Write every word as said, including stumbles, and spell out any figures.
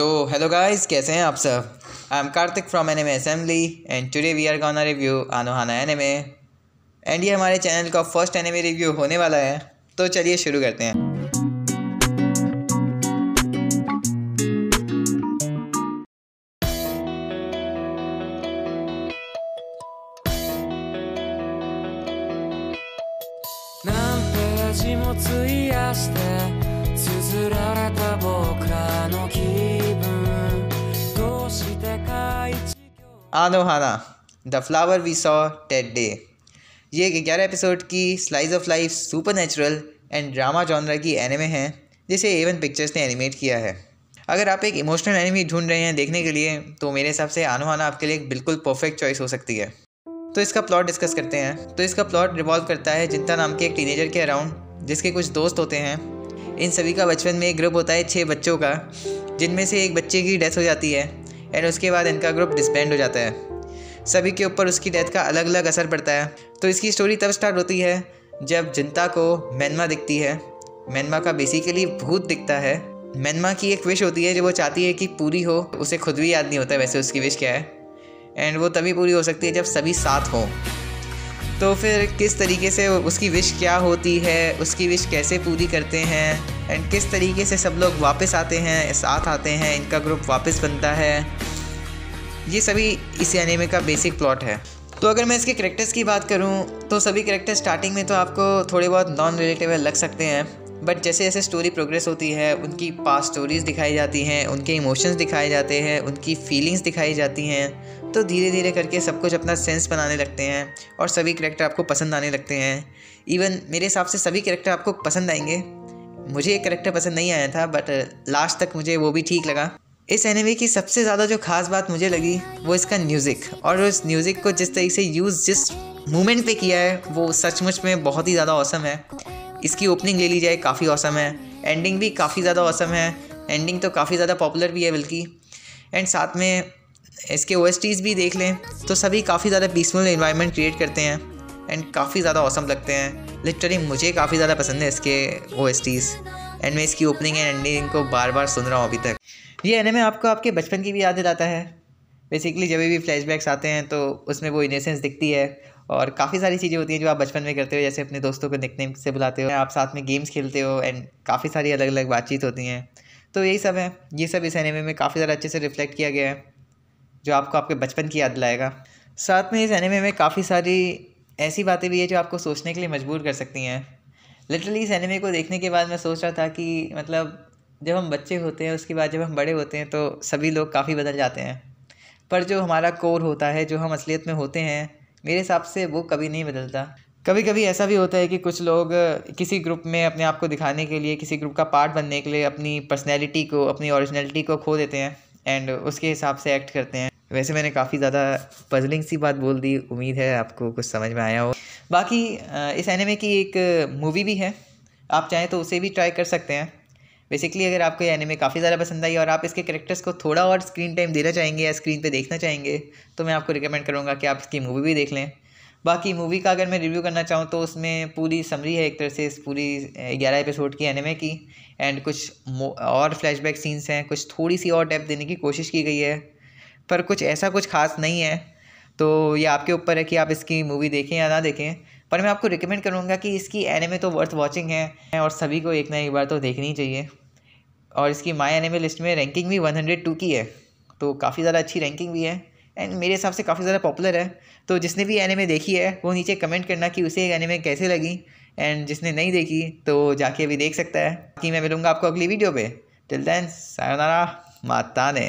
तो hello guys, कैसे हैं आप सब। I am Kartik from anime assembly and today we are gonna review Anohana anime. And ये हमारे चैनल का फर्स्ट एनिमे रिव्यू होने वाला है, तो चलिए शुरू करते हैं। Anohana the flower we saw that day. ये एक ग्यारह एपिसोड की slice of life super natural and drama genre की एनिमे है जिसे एवन पिक्चर्स ने एनिमेट किया है। अगर आप एक इमोशनल एनिमे ढूंढ रहे हैं देखने के लिए तो मेरे हिसाब से आनोहाना आपके लिए एक बिल्कुल परफेक्ट चॉइस हो सकती है। तो इसका प्लॉट डिस्कस करते हैं। तो इसका प्लॉट रिवॉल्व करता है जिंता नाम के एक टीनेजर के अराउंड, जिसके कुछ दोस्त होते हैं। इन सभी का बचपन में एक ग्रुप होता है छः बच्चों का, जिनमें से एक बच्चे की डेथ हो जाती है एंड उसके बाद इनका ग्रुप डिसबैंड हो जाता है। सभी के ऊपर उसकी डेथ का अलग अलग असर पड़ता है। तो इसकी स्टोरी तब स्टार्ट होती है जब जिंता को मेनमा दिखती है। मेनमा का बेसिकली भूत दिखता है। मेनमा की एक विश होती है जो वो चाहती है कि पूरी हो। उसे खुद भी याद नहीं होता वैसे उसकी विश क्या है, एंड वो तभी पूरी हो सकती है जब सभी साथ हों। तो फिर किस तरीके से उसकी विश क्या होती है, उसकी विश कैसे पूरी करते हैं, एंड किस तरीके से सब लोग वापस आते हैं, साथ आते हैं, इनका ग्रुप वापस बनता है, ये सभी इस एनिमे का बेसिक प्लॉट है। तो अगर मैं इसके कैरेक्टर्स की बात करूं तो सभी कैरेक्टर स्टार्टिंग में तो आपको थोड़े बहुत नॉन रिलेटेबल लग सकते हैं, बट जैसे जैसे स्टोरी प्रोग्रेस होती है उनकी पास्ट स्टोरीज़ दिखाई जाती हैं, उनके इमोशंस दिखाए जाते हैं, उनकी फीलिंग्स दिखाई जाती हैं, तो धीरे धीरे करके सब कुछ अपना सेंस बनाने लगते हैं और सभी कैरेक्टर आपको पसंद आने लगते हैं। इवन मेरे हिसाब से सभी कैरेक्टर आपको पसंद आएंगे। मुझे एक कैरेक्टर पसंद नहीं आया था बट लास्ट तक मुझे वो भी ठीक लगा। इस एनिमे की सबसे ज़्यादा जो खास बात मुझे लगी वो इसका म्यूज़िक, और उस म्यूज़िक को जिस तरीके से यूज़ जिस मोमेंट पे किया है वो सचमुच में बहुत ही ज़्यादा औसम है। इसकी ओपनिंग ले ली जाए काफ़ी औसम है, एंडिंग भी काफ़ी ज़्यादा औसम है, एंडिंग तो काफ़ी ज़्यादा पॉपुलर भी है बल्कि, एंड साथ में इसके ओएसटीज़ भी देख लें तो सभी काफ़ी ज़्यादा पीसफुल एनवायरनमेंट क्रिएट करते हैं एंड काफ़ी ज़्यादा औसम लगते हैं। लिटरली मुझे काफ़ी ज़्यादा पसंद है इसके ओएसटीज़, एंड मैं इसकी ओपनिंग एंड एंडिंग को बार बार सुन रहा हूँ अभी तक। ये एनिमे आपको आपके बचपन की भी याद दिलाता है। बेसिकली जब भी फ्लैशबैक्स आते हैं तो उसमें वो इनोसेंस दिखती है और काफ़ी सारी चीज़ें होती हैं जो आप बचपन में करते हो, जैसे अपने दोस्तों को निकनेम से बुलाते हो, आप साथ में गेम्स खेलते हो, एंड काफ़ी सारी अलग अलग बातचीत होती हैं। तो यही सब है, ये सब इस एनिमे में काफ़ी ज़्यादा अच्छे से रिफ्लेक्ट किया गया है जो आपको आपके बचपन की याद दिलाएगा। साथ में इस एनिमे में काफ़ी सारी ऐसी बातें भी है जो आपको सोचने के लिए मजबूर कर सकती हैं। लिटरली इस एनिमे को देखने के बाद मैं सोच रहा था कि मतलब जब हम बच्चे होते हैं उसके बाद जब हम बड़े होते हैं तो सभी लोग काफ़ी बदल जाते हैं, पर जो हमारा कोर होता है, जो हम असलियत में होते हैं, मेरे हिसाब से वो कभी नहीं बदलता। कभी कभी ऐसा भी होता है कि कुछ लोग किसी ग्रुप में अपने आप को दिखाने के लिए, किसी ग्रुप का पार्ट बनने के लिए अपनी पर्सनैलिटी को, अपनी ओरिजिनलिटी को खो देते हैं एंड उसके हिसाब से एक्ट करते हैं। वैसे मैंने काफ़ी ज़्यादा पजलिंग सी बात बोल दी, उम्मीद है आपको कुछ समझ में आया हो। बाकी इस एनिमे की एक मूवी भी है, आप चाहें तो उसे भी ट्राई कर सकते हैं। बेसिकली अगर आपको ये एनिमे काफ़ी ज़्यादा पसंद आई और आप इसके कैरेक्टर्स को थोड़ा और स्क्रीन टाइम देना चाहेंगे या स्क्रीन पे देखना चाहेंगे तो मैं आपको रिकमेंड करूँगा कि आप इसकी मूवी भी देख लें। बाकी मूवी का अगर मैं रिव्यू करना चाहूँ तो उसमें पूरी समरी है एक तरह से इस पूरी ग्यारह एपिसोड की एनिमे की, एंड कुछ और फ्लैशबैक सीन्स हैं, कुछ थोड़ी सी और डेप्थ देने की कोशिश की गई है, पर कुछ ऐसा कुछ खास नहीं है। तो ये आपके ऊपर है कि आप इसकी मूवी देखें या ना देखें, पर मैं आपको रिकमेंड करूँगा कि इसकी एनिमे तो वर्थ वॉचिंग है और सभी को एक ना एक बार तो देखनी ही चाहिए। और इसकी माई एनिमे लिस्ट में रैंकिंग भी वन हंड्रेड टू की है, तो काफ़ी ज़्यादा अच्छी रैंकिंग भी है एंड मेरे हिसाब से काफ़ी ज़्यादा पॉपुलर है। तो जिसने भी एनिमे देखी है वो नीचे कमेंट करना कि उसे एनिमे कैसे लगी, एंड जिसने नहीं देखी तो जाके अभी देख सकता है। कि मैं मिलूँगा आपको अगली वीडियो पे। टिल देन सायोनारा माताने।